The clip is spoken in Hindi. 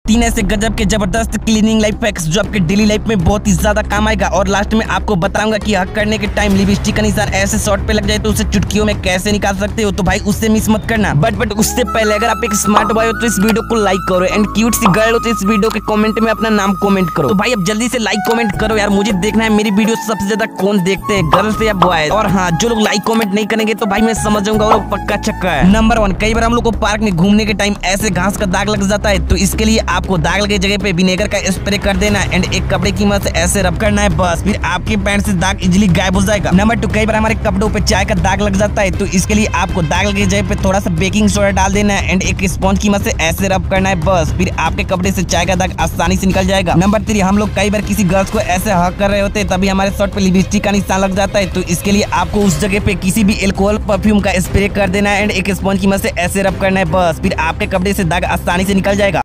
3 ऐसे गजब के जबरदस्त क्लीनिंग लाइफ हैक्स जो आपके डेली लाइफ में बहुत ही ज्यादा काम आएगा। और लास्ट में आपको बताऊंगा कि हक करने के टाइम लिपस्टिक का निशान ऐसे शॉर्ट पे लग जाए तो उसे चुटकियों में कैसे निकाल सकते हो। तो भाई उससे मिस मत करना। बट उससे पहले अगर आप एक स्मार्ट बॉय हो तो इस वीडियो को लाइक करो, एंड क्यूट सी गर्ल हो तो इस वीडियो के कमेंट में अपना नाम कमेंट करो। तो भाई अब जल्दी से लाइक कमेंट करो यार, मुझे देखना है मेरी वीडियो सबसे ज्यादा कौन देखते हैं, गर्ल्स या बॉयज। और हाँ, जो लोग लाइक कमेंट नहीं करेंगे तो भाई मैं समझ जाऊंगा वो लोग पक्का चक्का है। नंबर 1, कई बार हम लोग को पार्क में घूमने के टाइम ऐसे घास का दाग लग जाता है, तो इसके लिए आपको दाग लगे जगह पे विनेगर का स्प्रे कर देना है एंड एक कपड़े की मदद से ऐसे रब करना है, बस फिर आपके पैंट से दाग इजीली गायब हो जाएगा। नंबर 2, कई बार हमारे कपड़ों पे चाय का दाग लग जाता है, तो इसके लिए आपको दाग लगे जगह पे थोड़ा सा बेकिंग सोडा डाल देना है एंड एक स्पॉन्ज की मदद से ऐसे रब करना है, बस फिर आपके कपड़े से चाय का दाग आसानी से निकल जाएगा। नंबर 3, हम लोग कई बार किसी गर्ल्स को ऐसे हक कर रहे होते हैं तभी हमारे शर्ट पे लिपस्टिक का निशान लग जाता है, तो इसके लिए आपको उस जगह पे किसी भी एल्कोहल परफ्यूम का स्प्रे कर देना है एंड एक स्पॉन्ज की मदद से ऐसे रब करना है, बस फिर आपके कपड़े से दाग आसानी से निकल जाएगा।